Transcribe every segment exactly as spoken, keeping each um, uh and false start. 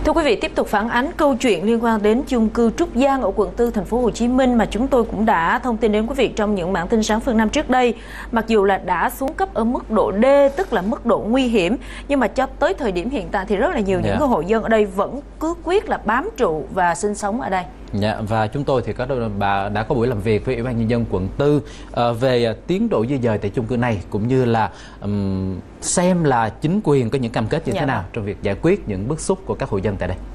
Thưa quý vị, tiếp tục phản ánh câu chuyện liên quan đến chung cư Trúc Giang ở quận tư thành phố Hồ Chí Minh mà chúng tôi cũng đã thông tin đến quý vị trong những bản tin sáng phương Nam trước đây. Mặc dù là đã xuống cấp ở mức độ D, tức là mức độ nguy hiểm, nhưng mà cho tới thời điểm hiện tại thì rất là nhiều yeah. những cái hộ dân ở đây vẫn cứ quyết là bám trụ và sinh sống ở đây. Dạ, và chúng tôi thì có bà đã có buổi làm việc với Ủy ban Nhân dân quận tư uh, về uh, tiến độ di dời tại chung cư này, cũng như là um, xem là chính quyền có những cam kết như dạ. thế nào trong việc giải quyết những bức xúc của các hộ dân tại đây.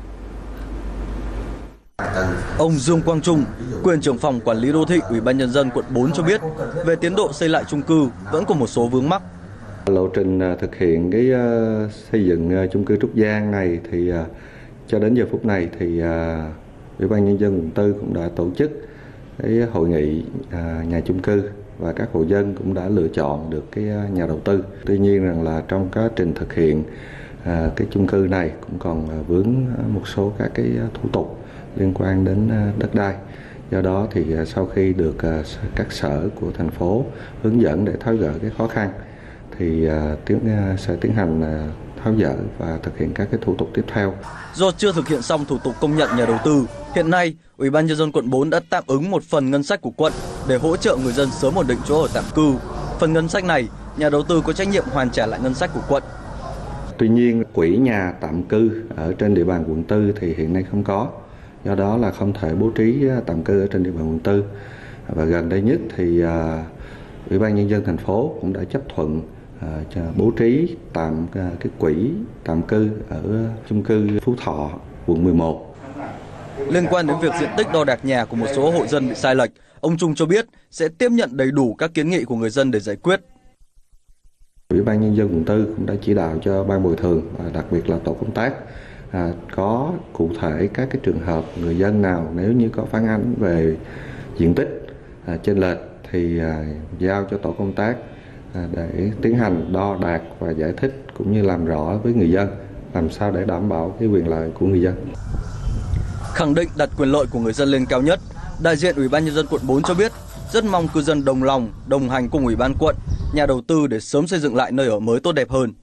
Ông Dương Quang Trung, quyền trưởng phòng quản lý đô thị Ủy ban Nhân dân quận bốn cho biết về tiến độ xây lại chung cư vẫn còn một số vướng mắc. Lộ trình thực hiện cái uh, xây dựng uh, chung cư Trúc Giang này thì uh, cho đến giờ phút này thì uh, Ủy ban Nhân dân quận tư cũng đã tổ chức cái hội nghị à, nhà chung cư và các hộ dân cũng đã lựa chọn được cái nhà đầu tư. Tuy nhiên rằng là trong quá trình thực hiện à, cái chung cư này cũng còn vướng một số các cái thủ tục liên quan đến đất đai. Do đó thì sau khi được các sở của thành phố hướng dẫn để tháo gỡ cái khó khăn thì à, tiến sẽ tiến hành à, tháo dỡ và thực hiện các cái thủ tục tiếp theo. Do chưa thực hiện xong thủ tục công nhận nhà đầu tư, hiện nay Ủy ban Nhân dân quận bốn đã tạm ứng một phần ngân sách của quận để hỗ trợ người dân sớm ổn định chỗ ở tạm cư. Phần ngân sách này, nhà đầu tư có trách nhiệm hoàn trả lại ngân sách của quận. Tuy nhiên, quỹ nhà tạm cư ở trên địa bàn quận tư thì hiện nay không có. Do đó là không thể bố trí tạm cư ở trên địa bàn quận tư. Và gần đây nhất thì uh, Ủy ban Nhân dân thành phố cũng đã chấp thuận cho bố trí tạm cái quỹ tạm cư ở chung cư Phú Thọ, quận mười một. Liên quan đến việc diện tích đo đạc nhà của một số hộ dân bị sai lệch, ông Trung cho biết sẽ tiếp nhận đầy đủ các kiến nghị của người dân để giải quyết. Ủy ban Nhân dân quận tư cũng đã chỉ đạo cho ban bồi thường và đặc biệt là tổ công tác à, có cụ thể các cái trường hợp người dân nào nếu như có phản ánh về diện tích à, chênh lệch thì à, giao cho tổ công tác để tiến hành đo đạc và giải thích cũng như làm rõ với người dân làm sao để đảm bảo cái quyền lợi của người dân. Khẳng định đặt quyền lợi của người dân lên cao nhất, đại diện Ủy ban Nhân dân quận bốn cho biết rất mong cư dân đồng lòng, đồng hành cùng Ủy ban quận, nhà đầu tư để sớm xây dựng lại nơi ở mới tốt đẹp hơn.